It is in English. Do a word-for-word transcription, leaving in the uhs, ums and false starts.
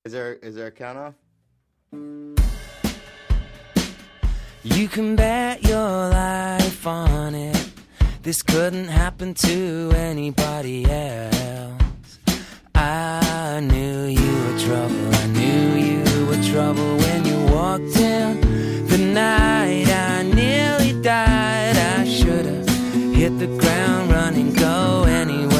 Is there is there a count off? You can bet your life on it. This couldn't happen to anybody else. I knew you were trouble. I knew you were trouble when you walked in. The night I nearly died. I should have hit the ground running, go anywhere.